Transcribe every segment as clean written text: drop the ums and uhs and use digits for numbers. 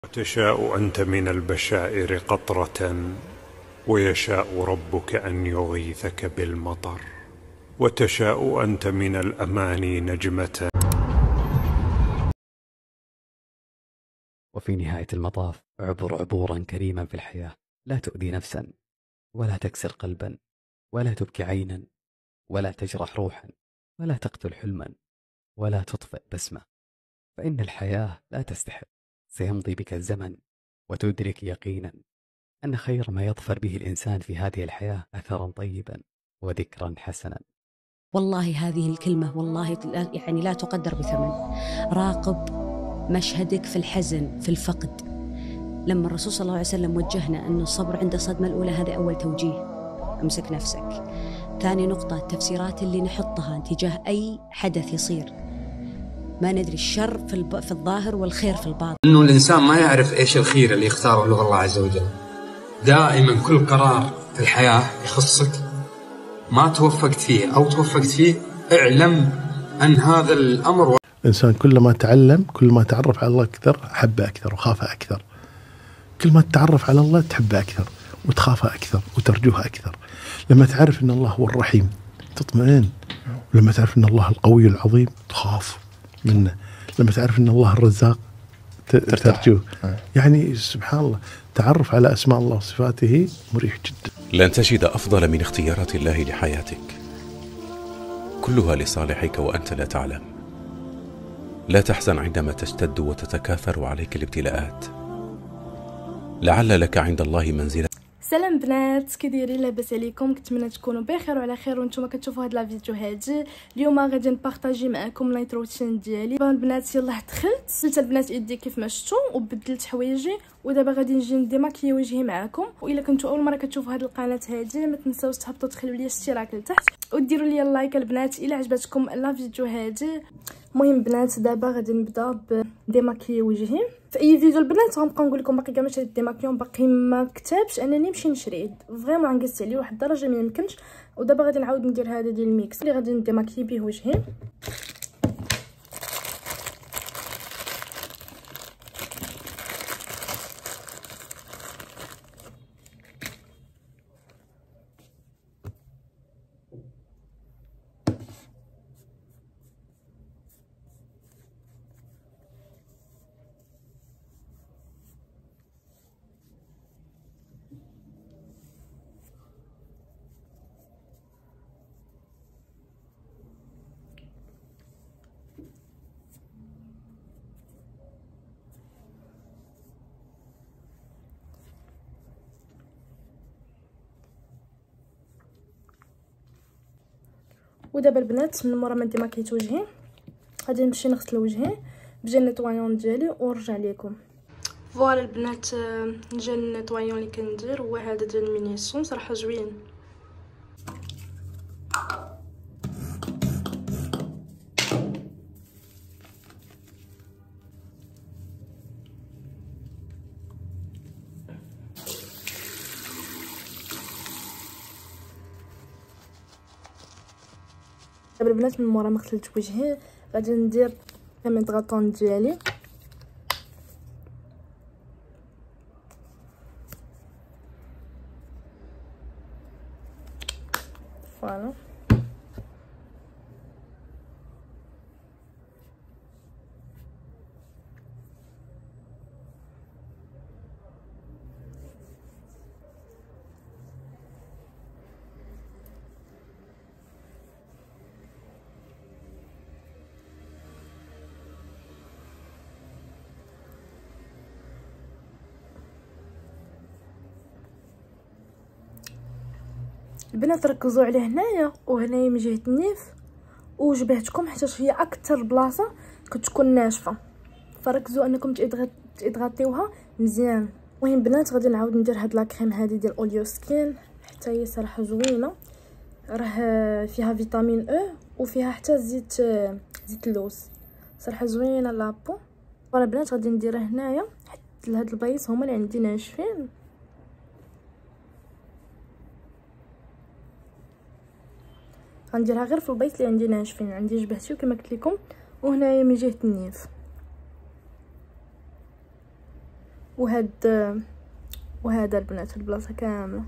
وتشاء أنت من البشائر قطرة، ويشاء ربك أن يغيثك بالمطر. وتشاء أنت من الأماني نجمة. وفي نهاية المطاف اعبر عبورا كريما في الحياة، لا تؤذي نفسا، ولا تكسر قلبا، ولا تبكي عينا، ولا تجرح روحا، ولا تقتل حلما، ولا تطفئ بسمة. فإن الحياة لا تستحق. سيمضي بك الزمن وتدرك يقينا أن خير ما يظفر به الإنسان في هذه الحياة أثرا طيبا وذكرا حسنا. والله هذه الكلمة والله يعني لا تقدر بثمن. راقب مشهدك في الحزن، في الفقد. لما الرسول صلى الله عليه وسلم وجهنا أن الصبر عند الصدمة الأولى، هذا أول توجيه. امسك نفسك. ثاني نقطة، التفسيرات اللي نحطها تجاه أي حدث يصير، ما ندري الشر في الظاهر والخير في الباطن. إنه الإنسان ما يعرف إيش الخير اللي يختاره له الله عز وجل. دائما كل قرار في الحياة يخصك، ما توفقت فيه أو توفقت فيه، اعلم أن هذا الأمر. الإنسان كل ما تعلم، كل ما تعرف على الله أكثر، حبه أكثر وخافه أكثر. كل ما تتعرف على الله تحبه أكثر وتخافه أكثر وترجوه أكثر. لما تعرف أن الله هو الرحيم تطمئن، ولما تعرف أن الله القوي العظيم تخاف منه، لما تعرف أن الله الرزاق ترجوه. يعني سبحان الله، تعرف على أسماء الله وصفاته مريح جدا. لن تجد أفضل من اختيارات الله لحياتك، كلها لصالحك وأنت لا تعلم. لا تحزن عندما تشتد وتتكاثر عليك الابتلاءات، لعل لك عند الله منزلة. سلام بنات، كي دايرين؟ لاباس عليكم؟ كنتمنى تكونوا بخير وعلى خير وانتم كتشوفوا هاد لا فيديو هادي. اليوم غادي نبارطاجي معكم لايت روتين ديالي. البنات يلاه دخلت البنات يدي كيف ما شفتوا وبدلت حوايجي، ودابا غادي نجي نديماكي وجهي معكم. والا كنتوا اول مره كتشوفوا هاد القناه هادي ما تنساوش تهبطوا تخليو لي اشتراك لتحت وديروا لي اللايك البنات الا عجبتكم لا فيديو هادي. المهم بنات، دابا غادي نبدا بديماكي وجهي. في اي فيديو البنات غنبقى نقول لكم باقي كاع ما شريت ديماكيون، باقي ما كتبش انني نمشي نشريه، فريمون عنقزت عليه واحد الدرجه ما يمكنش. ودابا غادي نعاود ندير هذا ديال الميكس اللي غادي نديماكي به وجهي. ودابا البنات من مورا ما ديماكيت وجهي غادي نمشي نغسل وجهي بجل نيطوايون ديالي ونرجع لكم. فوالا البنات، جل النيطوايون اللي كندير هو هذا ديال المينيسون، صراحه زوين. دابا البنات من مورا ما غسلت وجهي غادي ندير كريم دغاطون ديالي. فوالا البنات ركزوا على هنايا وهنايا من جهه النيف وجبهتكم، حتى هي اكثر بلاصه كتكون ناشفه، فركزوا انكم تضغطيوها مزيان. المهم بنات غادي نعاود ندير هاد لاكريم هادي ديال اوليو سكين، حتى هي صراحه زوينه، راه فيها فيتامين او وفيها حتى زيت اللوز، صراحه زوينه لابو. فوالا بنات غادي نديرها هنايا حتى لهاد البلايص هما اللي عندي ناشفين. غنديرها غير في البيت اللي عندي ناشفين، عندي جبهتي وكما قلت لكم وهنايا من جهه النيف. وهذا البنات البلاصه كامله.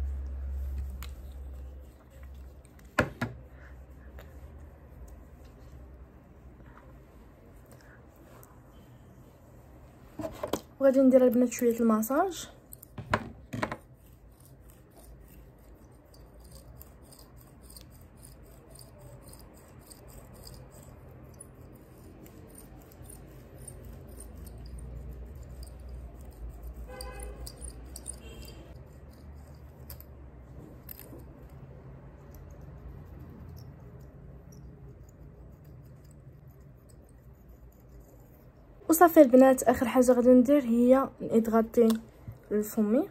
وغادي ندير البنات شويه الماساج. وصافي البنات، اخر حاجه غادي ندير هي نضغطي لفمي.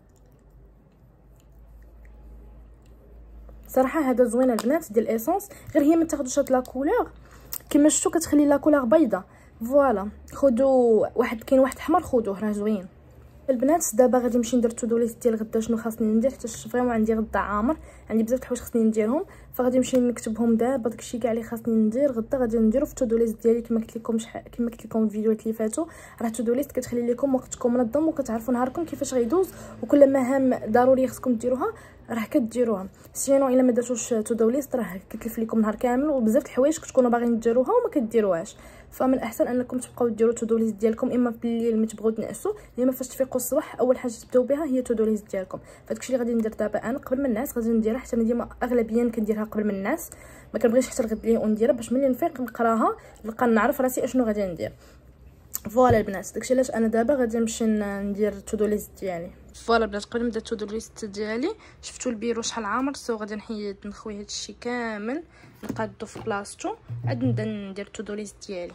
صراحه هذا زوين البنات ديال الايسونس، غير هي ما تاخذوش هاد لا كولور كما شفتوا، كتخلي لا كولور بيضه. فوالا خذوا كاين واحد احمر خذوه راه زوين البنات. دابا غادي نمشي ندير تو دو ليست ديال غدا شنو خاصني ندير، حيت فريمون عندي غدا عامر، عندي بزاف د الحوايج خاصني نديرهم، فغادي نمشي نكتبهم دابا. داكشي كاع اللي خاصني ندير غدا غادي نديرو في تو دو ليست ديالي. كما قلت لكم في الفيديوهات اللي فاتوا، راه تو دو ليست كتخلي لكم وقتكم منظم وكتعرفوا نهاركم كيفاش غيدوز، وكل مهام ضروريه خصكم ديروها راه كديروها. سينو الا ما درتوش تو دو ليست راه كتلف لكم نهار كامل، وبزاف د الحوايج كتكونوا باغيين ديروها وما كديروهاش. فمن الاحسن انكم تبقاو ديروا تو دو ليست ديالكم، اما بالليل ملي تبغوا تنعسوا، اما فاش تفيقوا الصباح اول حاجه تبداو بها هي تو دو ليست ديالكم. فداكشي اللي غادي ندير دابا انا قبل ما الناس غادي نديرها، حتى انا ديما اغلبيا كنديرها قبل من الناس، ما كنبغيش حتى الغد لي ونديرها باش ملي نفيق نقراها نلقى نعرف راسي اشنو غادي ندير. فوالا البنات داكشي علاش انا دابا غادي نمشي ندير تو دو ليست ديالي. فوالا البنات قبل ما نبدا تو دو ليست ديالي، شفتوا البيرو شحال عامر، سو غادي نحيد نخوي هادشي كامل نقادو في بلاصتو، عاد نبدا ندير تو دو ليست ديالي.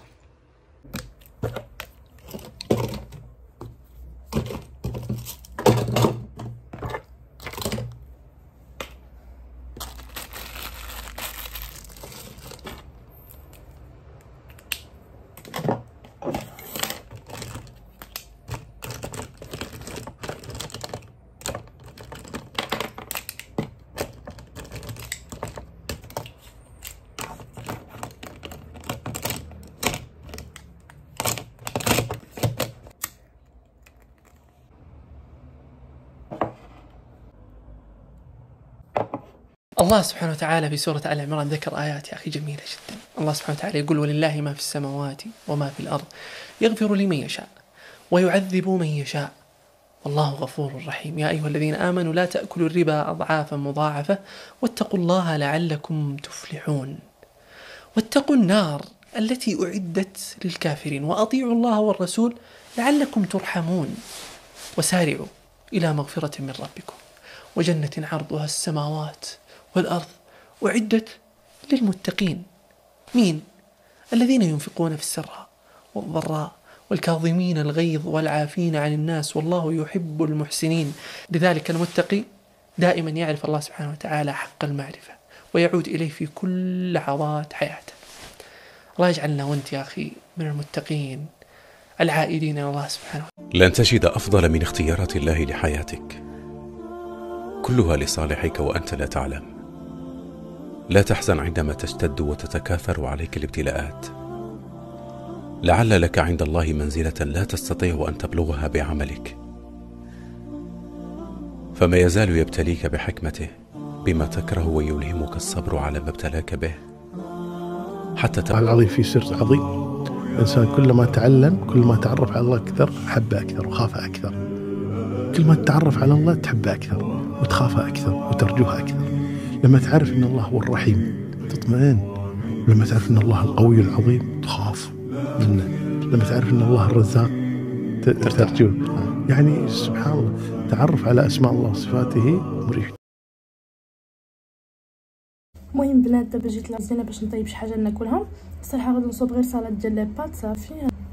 الله سبحانه وتعالى في سورة آل عمران ذكر آيات يا أخي جميلة جدا. الله سبحانه وتعالى يقول: ولله ما في السماوات وما في الأرض يغفر لمن يشاء ويعذب من يشاء والله غفور رحيم. يا أيها الذين آمنوا لا تأكلوا الربا أضعافا مضاعفة واتقوا الله لعلكم تفلحون. واتقوا النار التي أعدت للكافرين وأطيعوا الله والرسول لعلكم ترحمون. وسارعوا إلى مغفرة من ربكم وجنة عرضها السماوات والأرض أعدت للمتقين. مين؟ الذين ينفقون في السراء والضراء والكاظمين الغيظ والعافين عن الناس والله يحب المحسنين. لذلك المتقي دائما يعرف الله سبحانه وتعالى حق المعرفة ويعود إليه في كل لحظات حياته. الله يجعلنا وانت يا أخي من المتقين العائدين إلى الله سبحانه وتعالى. لن تجد أفضل من اختيارات الله لحياتك، كلها لصالحك وأنت لا تعلم. لا تحزن عندما تشتد وتتكاثر عليك الابتلاءات، لعل لك عند الله منزلة لا تستطيع أن تبلغها بعملك، فما يزال يبتليك بحكمته بما تكره ويلهمك الصبر على ما ابتلاك به حتى العظيم في سر عظيم. الإنسان كل ما تعلم كل ما تعرف على الله أكثر حبه أكثر وخافه أكثر. كل ما تتعرف على الله تحبه أكثر وتخافه أكثر وترجوه أكثر. لما تعرف أن الله هو الرحيم تطمئن، لما تعرف أن الله القوي العظيم تخاف منه، لما تعرف أن الله الرزاق ترجوه. يعني سبحان الله، تعرف على أسماء الله وصفاته مريح. المهم بنات دابا جيت لزينه باش نطيب شي حاجه ناكلها. الصراحه غادي نصوب غير سلطه ديال لي بات صافي.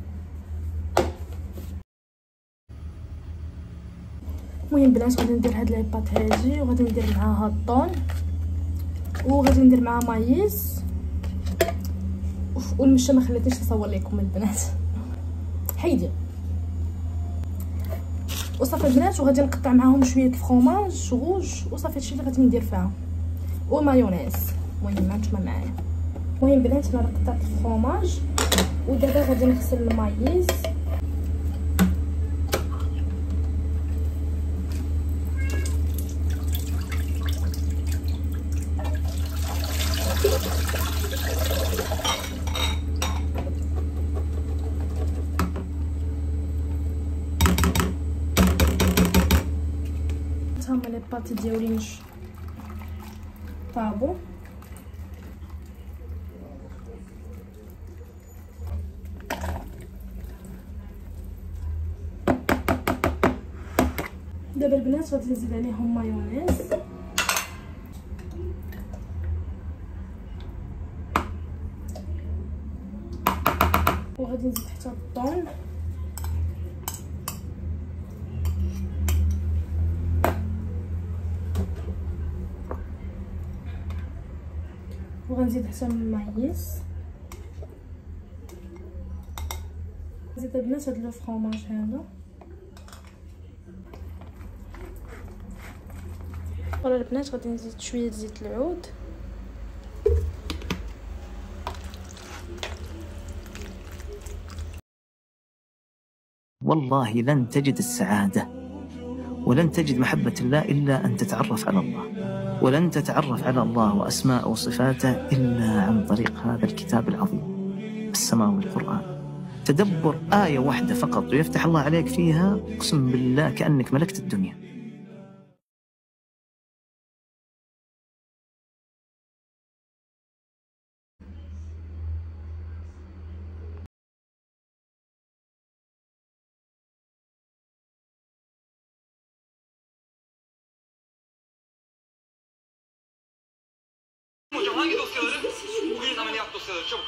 المهم بنات غادي ندير هاد لي بات هادي وغادي ندير معاها الطون وغادي ندير معاها مايز والمشه. ما خليتنيش نصور لكم البنات، حيدي وصافي البنات. وغادي نقطع معاهم شويه الفرomاج روج وصافي هادشي اللي غادي ندير فيها ومايونيز. المهم نتوما معايا. المهم بنات انا قطعت الفرomاج ودابا غادي نغسل المايز هانتوما لي بات ديالي مش طابو. دابا البنات غادي نزيد عليهم مايونيز وغادي نزيد حتى الطون وغنزيد حتى المايس. نزيد البنات هاد لو فرomاج هذا. فوالا البنات غادي نزيد شويه زيت العود والله لن تجد السعادة ولن تجد محبة الله إلا أن تتعرف على الله، ولن تتعرف على الله وأسماء وصفاته إلا عن طريق هذا الكتاب العظيم السماوي القرآن. تدبر آية واحدة فقط ويفتح الله عليك فيها، أقسم بالله كأنك ملكت الدنيا. Hangi dosyaları? Bugünün ameliyat dosyaları, çabuk.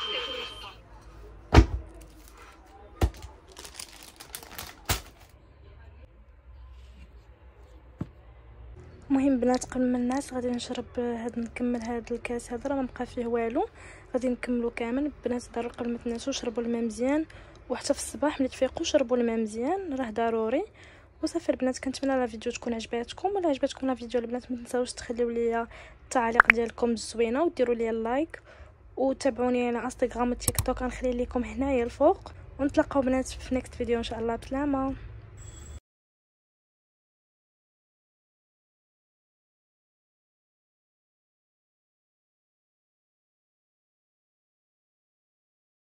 المهم بنات قبل ما الناس غادي نشرب نكمل هذا الكاس هذا راه ما بقى فيه والو، غادي نكملو كامل. بنات ضروري قبل ما تنسوا شربوا الماء مزيان، وحتى في الصباح ملي تفيقوا شربوا الماء مزيان راه ضروري. وصافي البنات كنتمنى لا فيديو تكون عجباتكم، ولا عجباتكم لا فيديو البنات ما تنساوش تخليو ليا التعليق ديالكم الزوينه وديروا لي اللايك وتابعوني على انستغرام وتيك توك، غنخلي لكم هنايا الفوق. ونتلاقاو بنات في نيكست فيديو ان شاء الله. بسلامه.